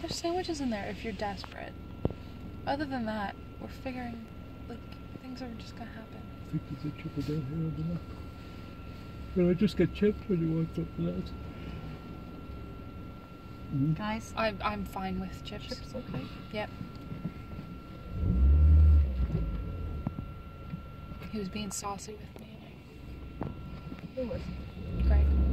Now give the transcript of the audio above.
There's sandwiches in there if you're desperate. Other than that, we're figuring, like, things are just gonna happen. I think there's a chipper down here on the left. Can I just get chips when you want something else? Guys, I'm fine with chips. chips okay? Yep. He was being saucy with me. Who was? Great.